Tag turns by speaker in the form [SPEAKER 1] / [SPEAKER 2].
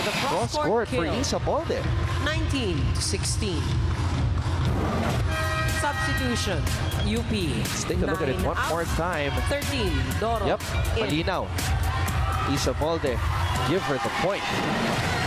[SPEAKER 1] The
[SPEAKER 2] Cross court for Isa Molde.
[SPEAKER 1] 19-16. Substitution. UP.
[SPEAKER 2] Let's take a look at it one more time.
[SPEAKER 1] 13. Doro.
[SPEAKER 2] Yep, malinaw. Isa Molde, give her the point.